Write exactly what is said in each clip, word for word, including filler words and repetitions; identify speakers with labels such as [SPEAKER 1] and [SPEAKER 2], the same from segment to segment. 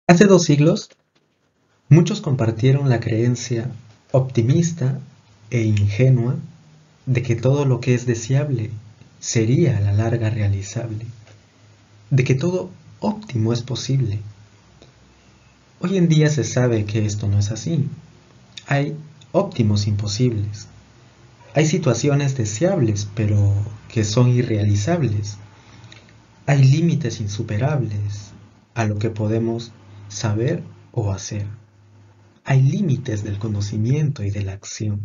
[SPEAKER 1] Hace dos siglos, muchos compartieron la creencia optimista e ingenua de que todo lo que es deseable sería a la larga realizable, de que todo óptimo es posible. Hoy en día se sabe que esto no es así. Hay óptimos imposibles. Hay situaciones deseables, pero que son irrealizables. Hay límites insuperables a lo que podemos saber o hacer. Hay límites del conocimiento y de la acción.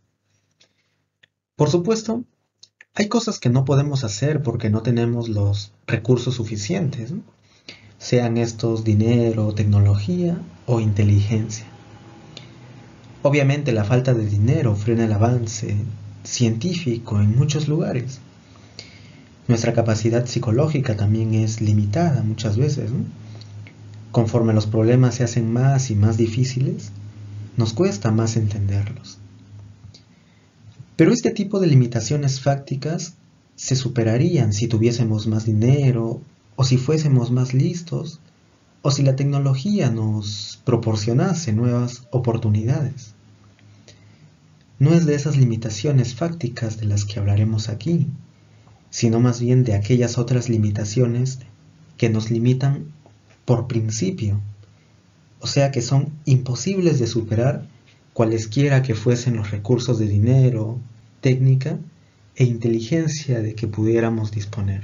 [SPEAKER 1] Por supuesto, hay cosas que no podemos hacer porque no tenemos los recursos suficientes, ¿no? Sean estos dinero, tecnología o inteligencia. Obviamente la falta de dinero frena el avance científico en muchos lugares. Nuestra capacidad psicológica también es limitada muchas veces, ¿no? Conforme los problemas se hacen más y más difíciles, nos cuesta más entenderlos. Pero este tipo de limitaciones fácticas se superarían si tuviésemos más dinero, o si fuésemos más listos, o si la tecnología nos proporcionase nuevas oportunidades. No es de esas limitaciones fácticas de las que hablaremos aquí, sino más bien de aquellas otras limitaciones que nos limitan por principio, o sea que son imposibles de superar cualesquiera que fuesen los recursos de dinero, técnica e inteligencia de que pudiéramos disponer.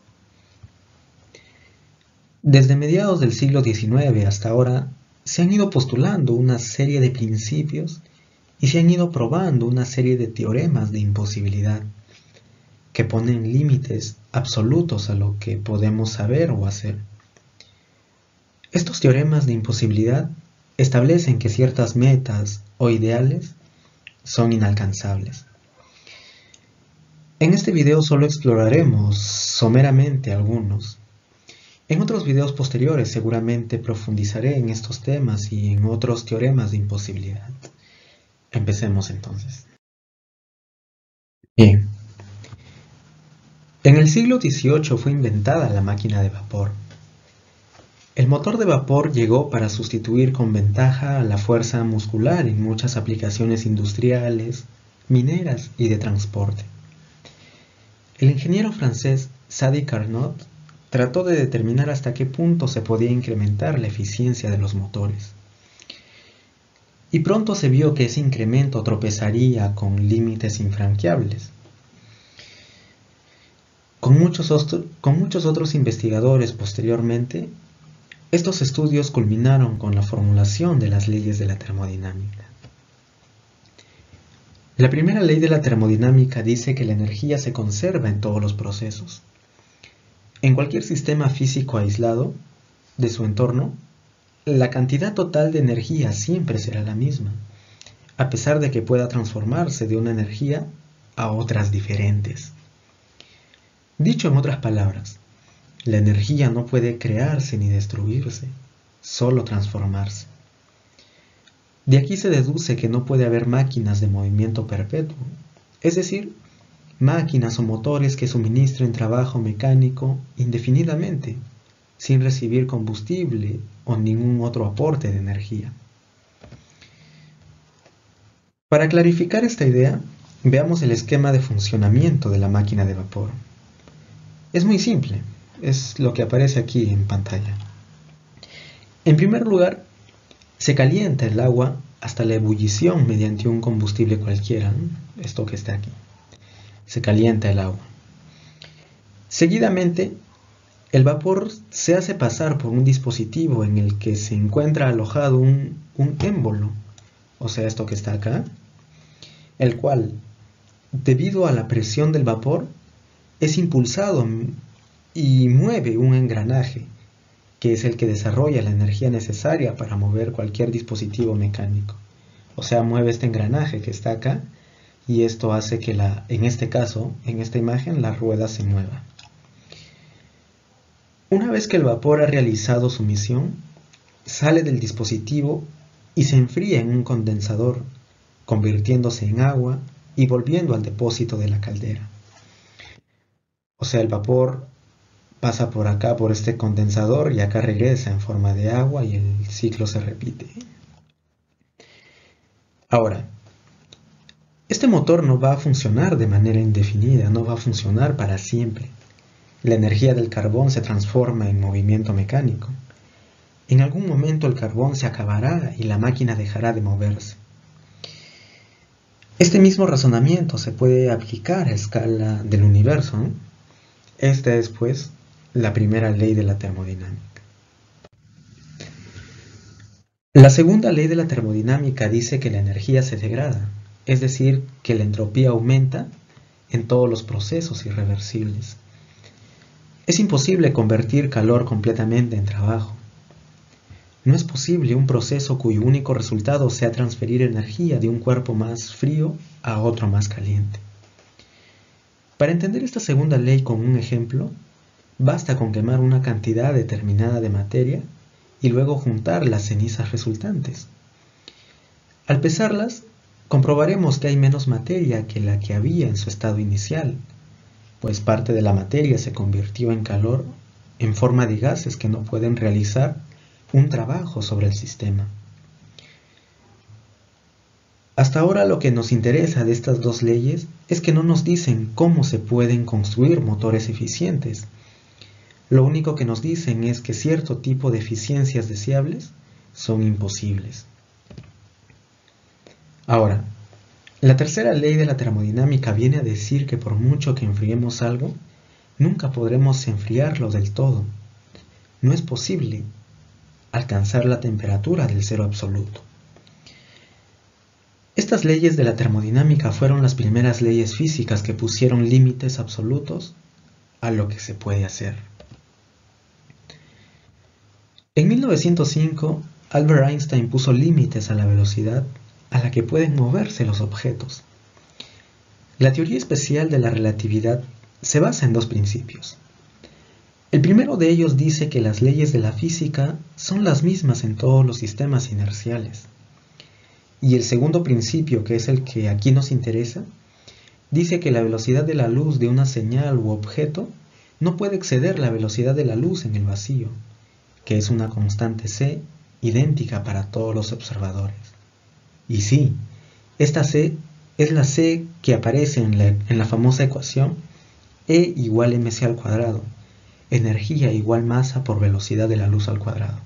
[SPEAKER 1] Desde mediados del siglo diecinueve hasta ahora se han ido postulando una serie de principios y se han ido probando una serie de teoremas de imposibilidad que ponen límites absolutos a lo que podemos saber o hacer. Estos teoremas de imposibilidad establecen que ciertas metas o ideales son inalcanzables. En este video solo exploraremos someramente algunos. En otros videos posteriores seguramente profundizaré en estos temas y en otros teoremas de imposibilidad. Empecemos entonces. Bien. En el siglo dieciocho fue inventada la máquina de vapor. El motor de vapor llegó para sustituir con ventaja a la fuerza muscular en muchas aplicaciones industriales, mineras y de transporte. El ingeniero francés Sadi Carnot trató de determinar hasta qué punto se podía incrementar la eficiencia de los motores. Y pronto se vio que ese incremento tropezaría con límites infranqueables. Con muchos, con muchos otros investigadores posteriormente, estos estudios culminaron con la formulación de las leyes de la termodinámica. La primera ley de la termodinámica dice que la energía se conserva en todos los procesos. En cualquier sistema físico aislado de su entorno, la cantidad total de energía siempre será la misma, a pesar de que pueda transformarse de una energía a otras diferentes. Dicho en otras palabras, la energía no puede crearse ni destruirse, solo transformarse. De aquí se deduce que no puede haber máquinas de movimiento perpetuo, es decir, máquinas o motores que suministren trabajo mecánico indefinidamente, sin recibir combustible o ningún otro aporte de energía. Para clarificar esta idea, veamos el esquema de funcionamiento de la máquina de vapor. Es muy simple, es lo que aparece aquí en pantalla. En primer lugar, se calienta el agua hasta la ebullición mediante un combustible cualquiera, ¿no? Esto que está aquí. Se calienta el agua. Seguidamente, el vapor se hace pasar por un dispositivo en el que se encuentra alojado un, un émbolo, o sea, esto que está acá, el cual, debido a la presión del vapor, es impulsado y mueve un engranaje, que es el que desarrolla la energía necesaria para mover cualquier dispositivo mecánico. O sea, mueve este engranaje que está acá, y esto hace que, la, en este caso, en esta imagen, la rueda se mueva. Una vez que el vapor ha realizado su misión, sale del dispositivo y se enfría en un condensador, convirtiéndose en agua y volviendo al depósito de la caldera. O sea, el vapor pasa por acá, por este condensador, y acá regresa en forma de agua y el ciclo se repite. Ahora, este motor no va a funcionar de manera indefinida, no va a funcionar para siempre. La energía del carbón se transforma en movimiento mecánico. En algún momento el carbón se acabará y la máquina dejará de moverse. Este mismo razonamiento se puede aplicar a escala del universo, ¿no? Esta es, pues, la primera ley de la termodinámica. La segunda ley de la termodinámica dice que la energía se degrada, es decir, que la entropía aumenta en todos los procesos irreversibles. Es imposible convertir calor completamente en trabajo. No es posible un proceso cuyo único resultado sea transferir energía de un cuerpo más frío a otro más caliente. Para entender esta segunda ley con un ejemplo, basta con quemar una cantidad determinada de materia y luego juntar las cenizas resultantes. Al pesarlas, comprobaremos que hay menos materia que la que había en su estado inicial, pues parte de la materia se convirtió en calor en forma de gases que no pueden realizar un trabajo sobre el sistema. Hasta ahora lo que nos interesa de estas dos leyes es que no nos dicen cómo se pueden construir motores eficientes. Lo único que nos dicen es que cierto tipo de eficiencias deseables son imposibles. Ahora, la tercera ley de la termodinámica viene a decir que por mucho que enfriemos algo, nunca podremos enfriarlo del todo. No es posible alcanzar la temperatura del cero absoluto. Estas leyes de la termodinámica fueron las primeras leyes físicas que pusieron límites absolutos a lo que se puede hacer. En mil novecientos cinco, Albert Einstein puso límites a la velocidad a la que pueden moverse los objetos. La teoría especial de la relatividad se basa en dos principios. El primero de ellos dice que las leyes de la física son las mismas en todos los sistemas inerciales. Y el segundo principio, que es el que aquí nos interesa, dice que la velocidad de la luz de una señal u objeto no puede exceder la velocidad de la luz en el vacío, que es una constante c idéntica para todos los observadores. Y sí, esta c es la c que aparece en la, en la famosa ecuación E igual mc al cuadrado, energía igual masa por velocidad de la luz al cuadrado.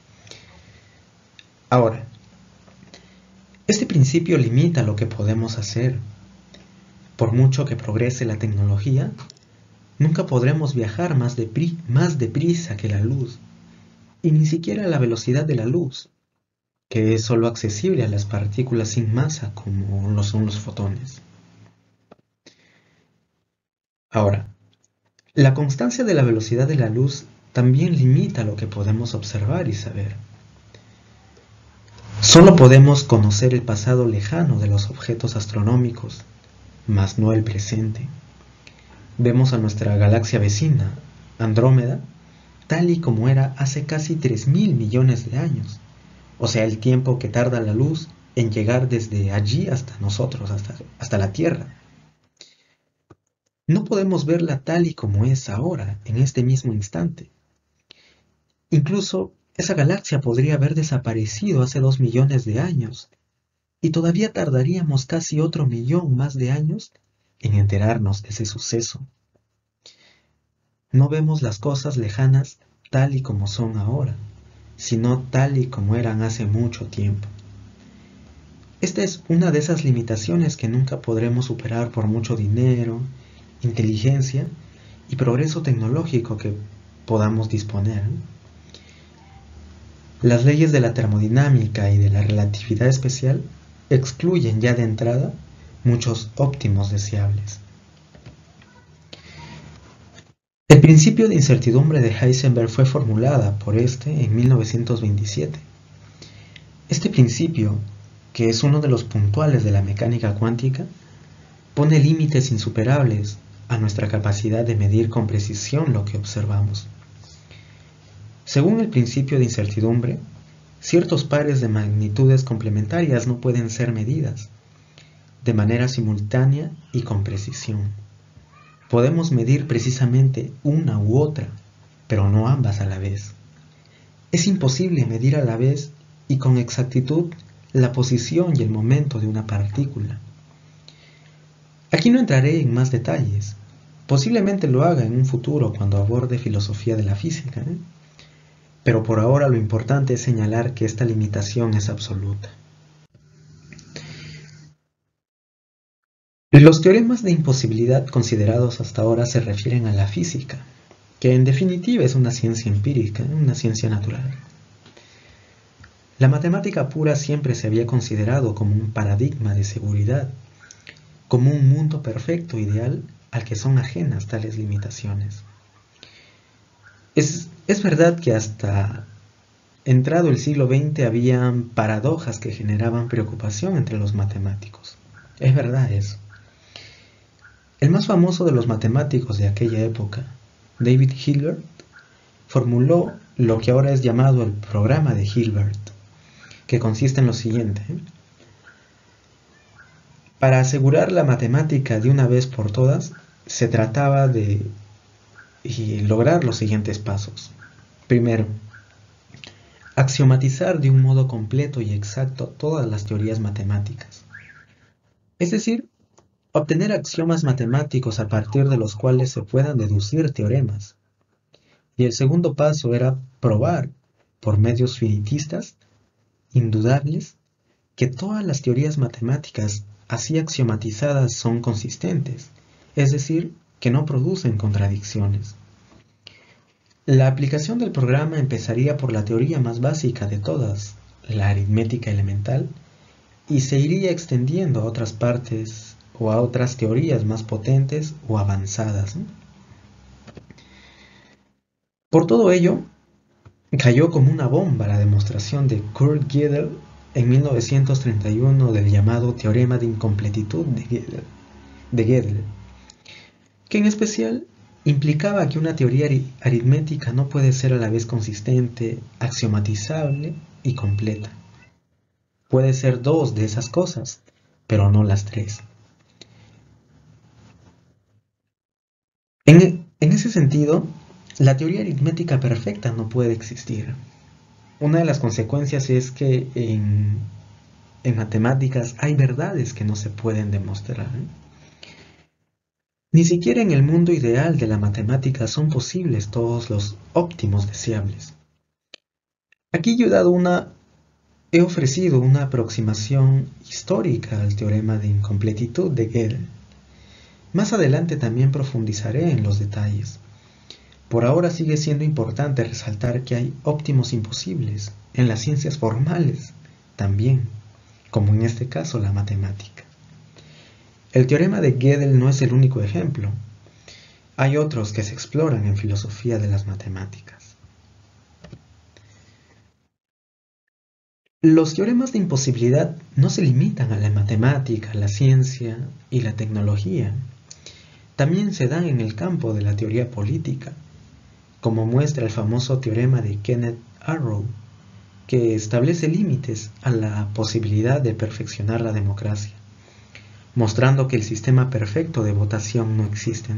[SPEAKER 1] Ahora, este principio limita lo que podemos hacer. Por mucho que progrese la tecnología, nunca podremos viajar más, depri- más deprisa que la luz, y ni siquiera a la velocidad de la luz, que es solo accesible a las partículas sin masa como lo son los fotones. Ahora, la constancia de la velocidad de la luz también limita lo que podemos observar y saber. Solo podemos conocer el pasado lejano de los objetos astronómicos, mas no el presente. Vemos a nuestra galaxia vecina, Andrómeda, tal y como era hace casi tres mil millones de años, o sea, el tiempo que tarda la luz en llegar desde allí hasta nosotros, hasta, hasta la Tierra. No podemos verla tal y como es ahora, en este mismo instante. Incluso esa galaxia podría haber desaparecido hace dos millones de años, y todavía tardaríamos casi otro millón más de años en enterarnos de ese suceso. No vemos las cosas lejanas tal y como son ahora, sino tal y como eran hace mucho tiempo. Esta es una de esas limitaciones que nunca podremos superar por mucho dinero, inteligencia y progreso tecnológico que podamos disponer. Las leyes de la termodinámica y de la relatividad especial excluyen ya de entrada muchos óptimos deseables. El principio de incertidumbre de Heisenberg fue formulada por este en mil novecientos veintisiete. Este principio, que es uno de los puntuales de la mecánica cuántica, pone límites insuperables a nuestra capacidad de medir con precisión lo que observamos. Según el principio de incertidumbre, ciertos pares de magnitudes complementarias no pueden ser medidas de manera simultánea y con precisión. Podemos medir precisamente una u otra, pero no ambas a la vez. Es imposible medir a la vez y con exactitud la posición y el momento de una partícula. Aquí no entraré en más detalles. Posiblemente lo haga en un futuro cuando aborde filosofía de la física, ¿eh? Pero por ahora lo importante es señalar que esta limitación es absoluta. Los teoremas de imposibilidad considerados hasta ahora se refieren a la física, que en definitiva es una ciencia empírica, una ciencia natural. La matemática pura siempre se había considerado como un paradigma de seguridad, como un mundo perfecto ideal al que son ajenas tales limitaciones. Es, es verdad que hasta entrado el siglo veinte habían paradojas que generaban preocupación entre los matemáticos. Es verdad eso. El más famoso de los matemáticos de aquella época, David Hilbert, formuló lo que ahora es llamado el programa de Hilbert, que consiste en lo siguiente. Para asegurar la matemática de una vez por todas, se trataba de y lograr los siguientes pasos. Primero, axiomatizar de un modo completo y exacto todas las teorías matemáticas. Es decir, obtener axiomas matemáticos a partir de los cuales se puedan deducir teoremas. Y el segundo paso era probar, por medios finitistas, indudables, que todas las teorías matemáticas así axiomatizadas son consistentes, es decir, que no producen contradicciones. La aplicación del programa empezaría por la teoría más básica de todas, la aritmética elemental, y se iría extendiendo a otras partes o a otras teorías más potentes o avanzadas, ¿no? Por todo ello, cayó como una bomba la demostración de Kurt Gödel en mil novecientos treinta y uno del llamado teorema de incompletitud de Gödel, de Gödel, que en especial implicaba que una teoría aritmética no puede ser a la vez consistente, axiomatizable y completa. Puede ser dos de esas cosas, pero no las tres. En, en ese sentido, la teoría aritmética perfecta no puede existir. Una de las consecuencias es que en, en matemáticas hay verdades que no se pueden demostrar. Ni siquiera en el mundo ideal de la matemática son posibles todos los óptimos deseables. Aquí yo he dado una, he ofrecido una aproximación histórica al teorema de incompletitud de Gödel. Más adelante también profundizaré en los detalles. Por ahora sigue siendo importante resaltar que hay óptimos imposibles en las ciencias formales también, como en este caso la matemática. El teorema de Gödel no es el único ejemplo. Hay otros que se exploran en filosofía de las matemáticas. Los teoremas de imposibilidad no se limitan a la matemática, la ciencia y la tecnología. También se dan en el campo de la teoría política, como muestra el famoso teorema de Kenneth Arrow, que establece límites a la posibilidad de perfeccionar la democracia, mostrando que el sistema perfecto de votación no existe, ¿no?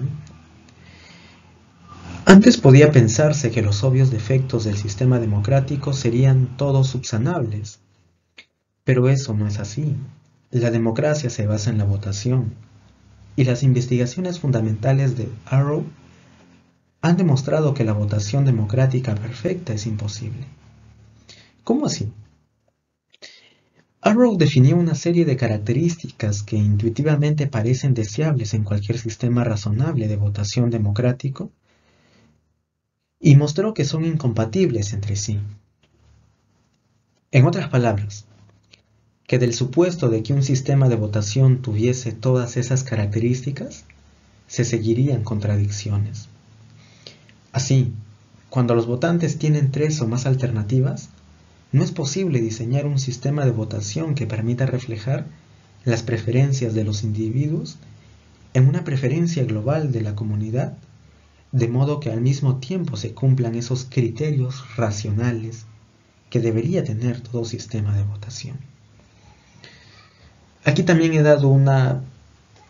[SPEAKER 1] Antes podía pensarse que los obvios defectos del sistema democrático serían todos subsanables, pero eso no es así. La democracia se basa en la votación, y las investigaciones fundamentales de Arrow han demostrado que la votación democrática perfecta es imposible. ¿Cómo así? Arrow definió una serie de características que intuitivamente parecen deseables en cualquier sistema razonable de votación democrático y mostró que son incompatibles entre sí. En otras palabras, que del supuesto de que un sistema de votación tuviese todas esas características, se seguirían contradicciones. Así, cuando los votantes tienen tres o más alternativas, no es posible diseñar un sistema de votación que permita reflejar las preferencias de los individuos en una preferencia global de la comunidad, de modo que al mismo tiempo se cumplan esos criterios racionales que debería tener todo sistema de votación. Aquí también he dado una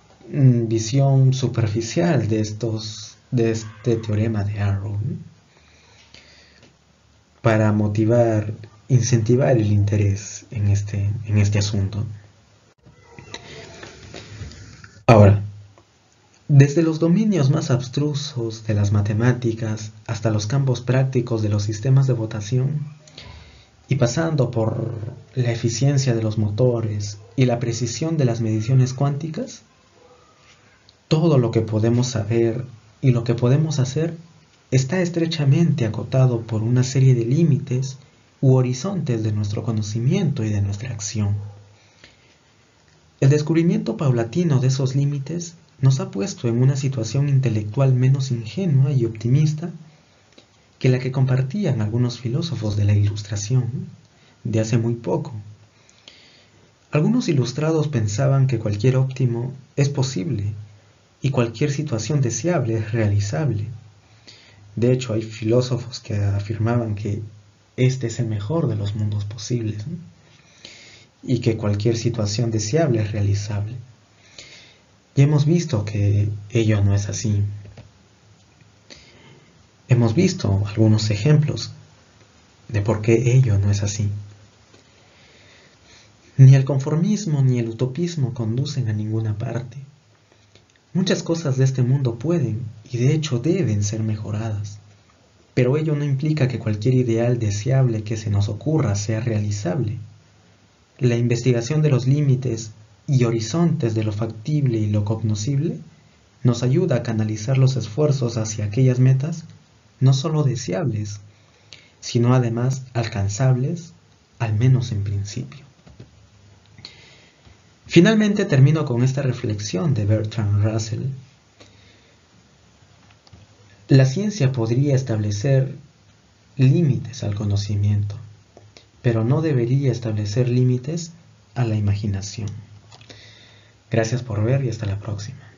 [SPEAKER 1] visión superficial de, estos, de este teorema de Arrow, ¿no? para motivar, incentivar el interés en este, en este asunto. Ahora, desde los dominios más abstrusos de las matemáticas hasta los campos prácticos de los sistemas de votación, y pasando por la eficiencia de los motores y la precisión de las mediciones cuánticas, todo lo que podemos saber y lo que podemos hacer está estrechamente acotado por una serie de límites u horizontes de nuestro conocimiento y de nuestra acción. El descubrimiento paulatino de esos límites nos ha puesto en una situación intelectual menos ingenua y optimista que la que compartían algunos filósofos de la Ilustración de hace muy poco. Algunos ilustrados pensaban que cualquier óptimo es posible y cualquier situación deseable es realizable. De hecho, hay filósofos que afirmaban que este es el mejor de los mundos posibles, ¿no? Y que cualquier situación deseable es realizable. Y hemos visto que ello no es así. Hemos visto algunos ejemplos de por qué ello no es así. Ni el conformismo ni el utopismo conducen a ninguna parte. Muchas cosas de este mundo pueden y de hecho deben ser mejoradas, pero ello no implica que cualquier ideal deseable que se nos ocurra sea realizable. La investigación de los límites y horizontes de lo factible y lo cognoscible nos ayuda a canalizar los esfuerzos hacia aquellas metas no solo deseables, sino además alcanzables, al menos en principio. Finalmente termino con esta reflexión de Bertrand Russell. La ciencia podría establecer límites al conocimiento, pero no debería establecer límites a la imaginación. Gracias por ver y hasta la próxima.